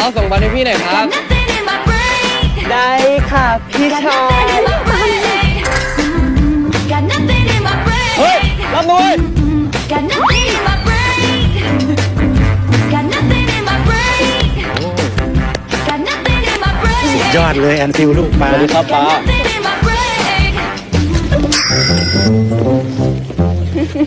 าวส่งบอลให้พี่หน่อยครับได้ค่ะพี่ชายเฮ้ยรับหน่อยสุดยอดเลยแอนฟิลลูกป้าสวัสดีครับป้า